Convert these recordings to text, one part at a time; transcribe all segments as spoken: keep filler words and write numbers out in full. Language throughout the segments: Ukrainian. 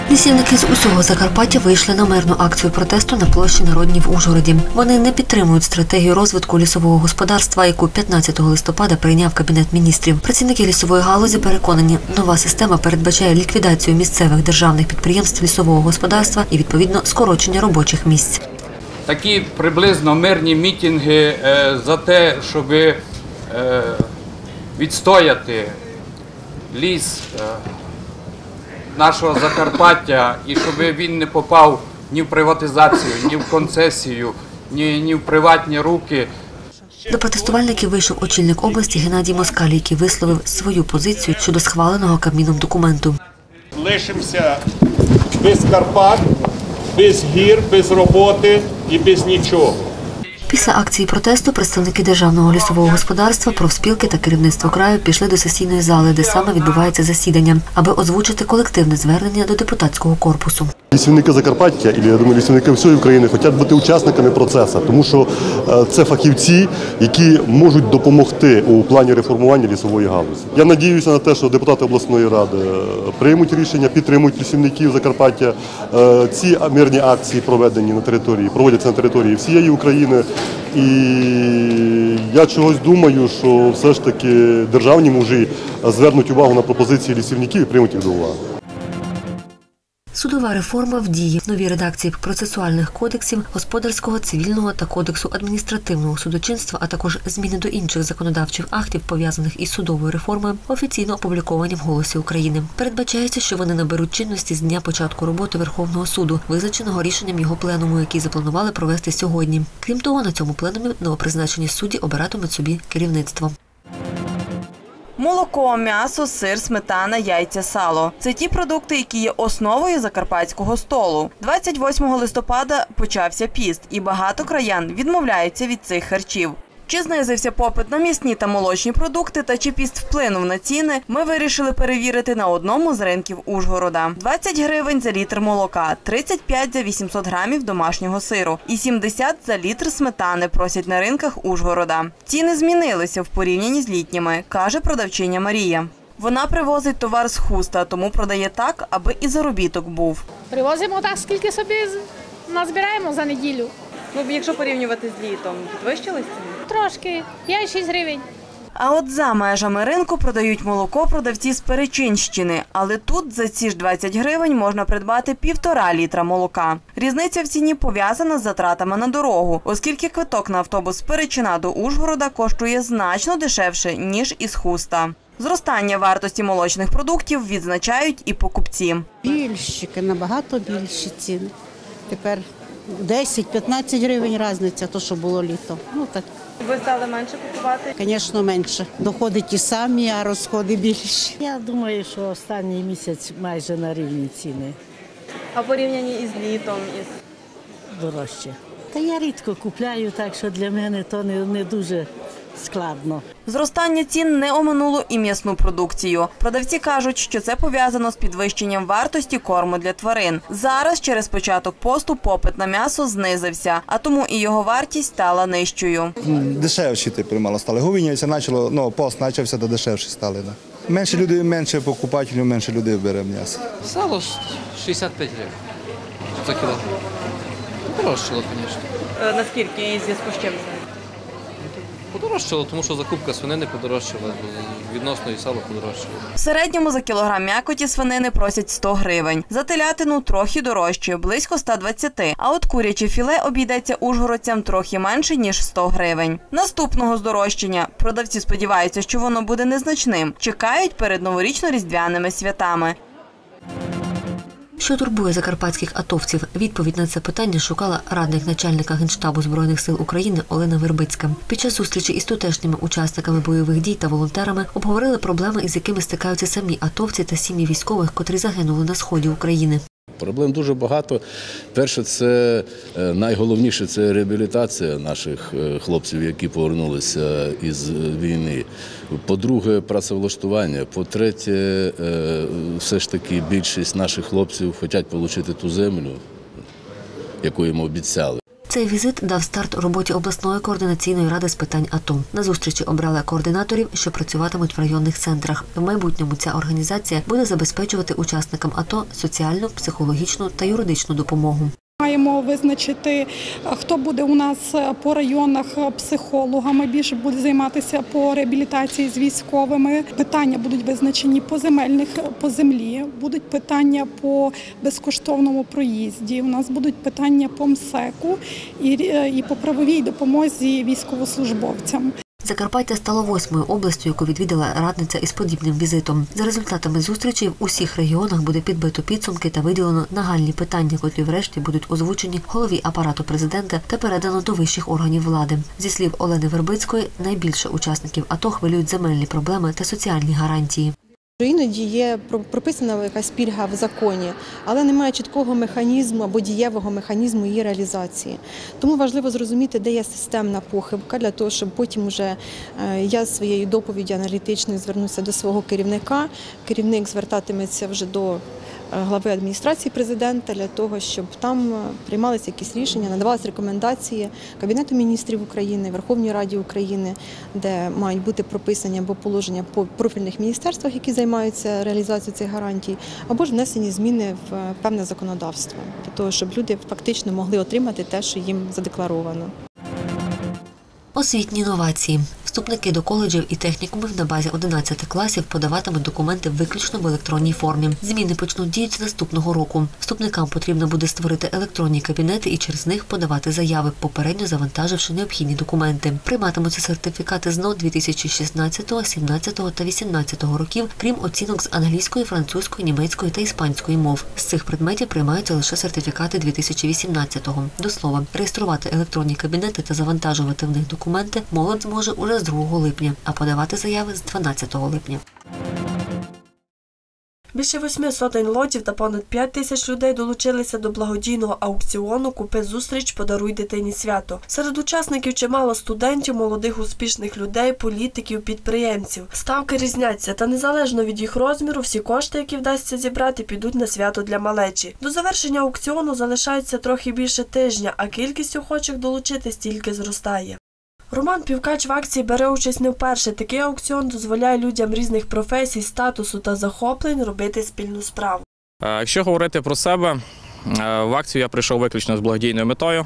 Лісівники з усього Закарпаття вийшли на мирну акцію протесту на площі Народній в Ужгороді. Вони не підтримують стратегію розвитку лісового господарства, яку п'ятнадцятого листопада прийняв Кабінет міністрів. Працівники лісової галузі переконані, нова система передбачає ліквідацію місцевих державних підприємств лісового господарства і, відповідно, скорочення робочих місць. Такі приблизно мирні мітинги за те, щоб відстояти ліс нашого Закарпаття і щоб він не попав ні в приватизацію, ні в концесію, ні, ні в приватні руки. До протестувальників вийшов очільник області Геннадій Москаль, який висловив свою позицію щодо схваленого Кабміном документу. Лишимося без Карпат, без гір, без роботи і без нічого. Після акції протесту представники Державного лісового господарства, профспілки та керівництво краю пішли до сесійної зали, де саме відбувається засідання, аби озвучити колективне звернення до депутатського корпусу. Лісівники Закарпаття, і, я думаю, лісівники всієї України хочуть бути учасниками процесу, тому що це фахівці, які можуть допомогти у плані реформування лісової галузі. Я сподіваюся на те, що депутати обласної ради приймуть рішення, підтримують лісівників Закарпаття. Ці мирні акції проведені на території, проводяться на території всієї України. І я чогось думаю, що все ж таки державні мужі звернуть увагу на пропозиції лісівників і приймуть їх до уваги. Судова реформа в дії. Нові редакції процесуальних кодексів, господарського, цивільного та кодексу адміністративного судочинства, а також зміни до інших законодавчих актів, пов'язаних із судовою реформою, офіційно опубліковані в «Голосі України». Передбачається, що вони наберуть чинності з дня початку роботи Верховного суду, визначеного рішенням його пленуму, який запланували провести сьогодні. Крім того, на цьому пленумі новопризначені судді обиратимуть собі керівництво. Молоко, м'ясо, сир, сметана, яйця, сало – це ті продукти, які є основою закарпатського столу. двадцять восьмого листопада почався піст, і багато краян відмовляються від цих харчів. Чи знизився попит на м'ясні та молочні продукти та чи піст вплинув на ціни, ми вирішили перевірити на одному з ринків Ужгорода. двадцять гривень за літр молока, тридцять п'ять за вісімсот грамів домашнього сиру і сімдесят за літр сметани просять на ринках Ужгорода. Ціни змінилися в порівнянні з літніми, каже продавчиня Марія. Вона привозить товар з Хуста, тому продає так, аби і заробіток був. Привозимо так, скільки собі назбираємо за неділю. Ну, якщо порівнювати з літом, підвищились ціни? Трошки, п'ять-шість гривень. А от за межами ринку продають молоко продавці з Перечинщини. Але тут за ці ж двадцять гривень можна придбати півтора літра молока. Різниця в ціні пов'язана з затратами на дорогу, оскільки квиток на автобус з Перечина до Ужгорода коштує значно дешевше, ніж із Хуста. Зростання вартості молочних продуктів відзначають і покупці. Більші, набагато більші ціни. Тепер десять-п'ятнадцять гривень різниця, то, що було літо. Ну, так. Ви стали менше купувати? Звісно, менше. Доходи ті самі, а розходи більші. Я думаю, що останній місяць майже на рівні ціни. А порівняні із літом? Із... Дорожче. Та я рідко купляю, так що для мене то не, не дуже складно. Зростання цін не оминуло і м'ясну продукцію. Продавці кажуть, що це пов'язано з підвищенням вартості корму для тварин. Зараз через початок посту попит на м'ясо знизився, а тому і його вартість стала нижчою. Дешевші типу мало стали. Говіння почало, ну, пост почався, то дешевші стали. Да. Менше людей, менше покупателів, менше людей бере м'ясо. Сало шістдесят п'ять гривень за кілограм. Подорожчало, звісно. Наскільки і в зв'язку з чим? Подорожчало, тому що закупка свинини подорожчала, відносно і сало подорожчало. В середньому за кілограм м'якоті свинини просять сто гривень. За телятину трохи дорожче, близько ста двадцяти. А от куряче філе обійдеться ужгородцям трохи менше, ніж сто гривень. Наступного здорожчання. Продавці сподіваються, що воно буде незначним. Чекають перед новорічно-різдвяними святами. Що турбує закарпатських атовців? Відповідь на це питання шукала радник начальника Генштабу Збройних сил України Олена Вербицька. Під час зустрічі із тутешніми учасниками бойових дій та волонтерами обговорили проблеми, із якими стикаються самі атовці та сім'ї військових, котрі загинули на сході України. Проблем дуже багато. Перше, це найголовніше – це реабілітація наших хлопців, які повернулися із війни. По-друге, працевлаштування. По-третє, все ж таки більшість наших хлопців хочуть отримати ту землю, яку їм обіцяли. Цей візит дав старт роботі обласної координаційної ради з питань АТО. На зустрічі обрали координаторів, що працюватимуть в районних центрах. В майбутньому ця організація буде забезпечувати учасникам АТО соціальну, психологічну та юридичну допомогу. Маємо визначити, хто буде у нас по районах психологами, більше буде займатися по реабілітації з військовими. Питання будуть визначені по земельних, по землі, будуть питання по безкоштовному проїзді, у нас будуть питання по МСЕКу і, і по правовій допомозі військовослужбовцям. Закарпаття стало восьмою областю, яку відвідала радниця із подібним візитом. За результатами зустрічі в усіх регіонах буде підбито підсумки та виділено нагальні питання, котрі врешті будуть озвучені голові апарату президента та передано до вищих органів влади. Зі слів Олени Вербицької, найбільше учасників АТО хвилюють земельні проблеми та соціальні гарантії. Іноді є прописана якась пільга в законі, але немає чіткого механізму або дієвого механізму її реалізації. Тому важливо зрозуміти, де є системна похибка, для того, щоб потім вже я своєю доповіддю аналітичною звернуся до свого керівника. Керівник звертатиметься вже до глави адміністрації президента для того, щоб там приймалися якісь рішення, надавалися рекомендації Кабінету міністрів України, Верховній Раді України, де мають бути прописані або положення по профільних міністерствах, які займаються реалізацією цих гарантій, або ж внесені зміни в певне законодавство, для того, щоб люди фактично могли отримати те, що їм задекларовано. Освітні новації. Вступники до коледжів і технікумів на базі одинадцяти класів подаватимуть документи виключно в електронній формі. Зміни почнуть діяти з наступного року. Вступникам потрібно буде створити електронні кабінети і через них подавати заяви, попередньо завантаживши необхідні документи. Прийматимуться сертифікати з НО дві тисячі шістнадцятого, сімнадцятого та вісімнадцятого років, крім оцінок з англійської, французької, німецької та іспанської мов. З цих предметів приймаються лише сертифікати дві тисячі вісімнадцятого. До слова, реєструвати електронні кабінети та завантажувати в них документи молодь зможе уже з другого липня, а подавати заяви з дванадцятого липня. Більше восьми сотень лотів та понад п'ять тисяч людей долучилися до благодійного аукціону «Купи зустріч, подаруй дитині свято». Серед учасників чимало студентів, молодих успішних людей, політиків, підприємців. Ставки різняться, та незалежно від їх розміру, всі кошти, які вдасться зібрати, підуть на свято для малечі. До завершення аукціону залишається трохи більше тижня, а кількість охочих долучитись тільки зростає. Роман Півкач в акції бере участь не вперше. Такий аукціон дозволяє людям різних професій, статусу та захоплень робити спільну справу. Якщо говорити про себе, в акцію я прийшов виключно з благодійною метою,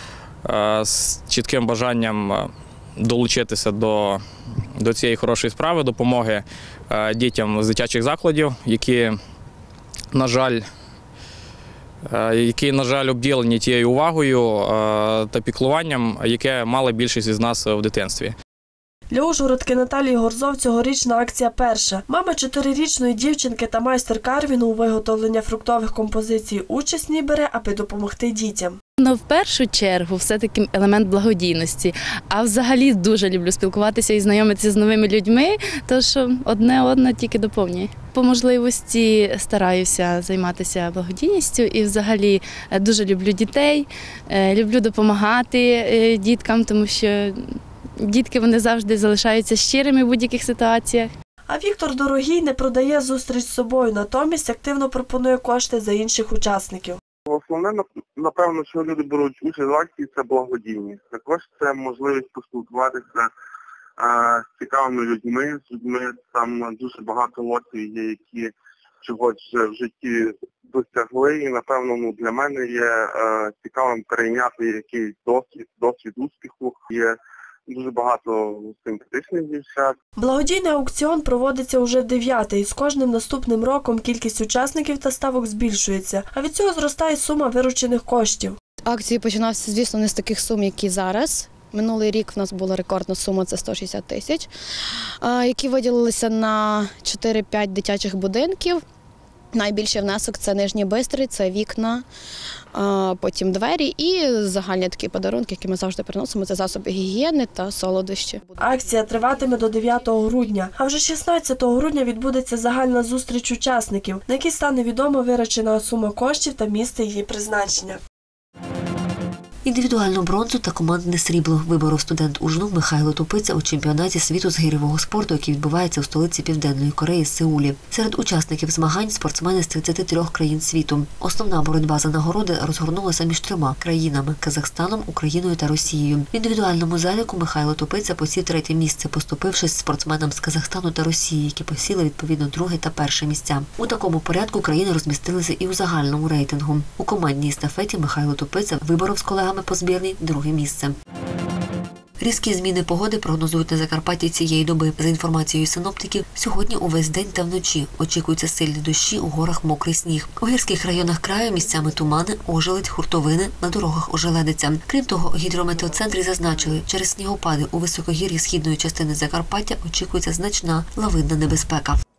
з чітким бажанням долучитися до, до цієї хорошої справи, допомоги дітям з дитячих закладів, які, на жаль, які, на жаль, обділені тією увагою та піклуванням, яке мала більшість із нас в дитинстві. Для ужгородки Наталії Горзов цьогорічна акція перша. Мама чотирирічної дівчинки та майстер карвінгу у виготовленні фруктових композицій участь в ній бере, аби допомогти дітям. Ну, в першу чергу, все-таки елемент благодійності. А взагалі дуже люблю спілкуватися і знайомитися з новими людьми, тому що одне одне тільки доповнює. По можливості стараюся займатися благодійністю і взагалі дуже люблю дітей, люблю допомагати діткам, тому що дітки вони завжди залишаються щирими в будь-яких ситуаціях. А Віктор Дорогій не продає зустріч з собою, натомість активно пропонує кошти за інших учасників. Основне, напевно, що люди беруть участь в акції, це благодійність. Також це можливість поспілкуватися з цікавими людьми, з людьми, там дуже багато лотів є, які чогось в житті досягли, і, напевно, ну, для мене є е, цікавим перейняти якийсь досвід, досвід успіху. Є дуже багато симпатичних дівчат. Благодійний аукціон проводиться уже дев'ятий. З кожним наступним роком кількість учасників та ставок збільшується, а від цього зростає сума виручених коштів. Акції починався, звісно, не з таких сум, які зараз. Минулий рік в нас була рекордна сума – це сто шістдесят тисяч, які виділилися на чотири-п'ять дитячих будинків. Найбільший внесок – це Нижній Бистрий, це вікна, потім двері і загальні такі подарунки, які ми завжди приносимо – це засоби гігієни та солодощі. Акція триватиме до дев'ятого грудня, а вже шістнадцятого грудня відбудеться загальна зустріч учасників, на якій стане відома виручена сума коштів та місце її призначення. Індивідуальну бронзу та командне срібло виборов студент УЖНУ Михайло Тупиця у чемпіонаті світу з гирьового спорту, який відбувається у столиці Південної Кореї – Сеулі. Серед учасників змагань – спортсмени з тридцяти трьох країн світу. Основна боротьба за нагороди розгорнулася між трьома країнами – Казахстаном, Україною та Росією. В індивідуальному заліку Михайло Тупиця посів третє місце, поступившись спортсменам з Казахстану та Росії, які посіли відповідно друге та перше місця. У такому порядку країни розмістилися і у загальному рейтингу. У командній естафеті Михайло Тупиця виборов з колегами по збірній друге місце. Різкі зміни погоди прогнозують на Закарпатті цієї доби. За інформацією синоптиків, сьогодні увесь день та вночі очікуються сильні дощі, у горах мокрий сніг. У гірських районах краю місцями тумани, ожеледь, хуртовини, на дорогах ожеледиться. Крім того, гідрометеоцентрі зазначили, через снігопади у високогір'ї східної частини Закарпаття очікується значна лавинна небезпека.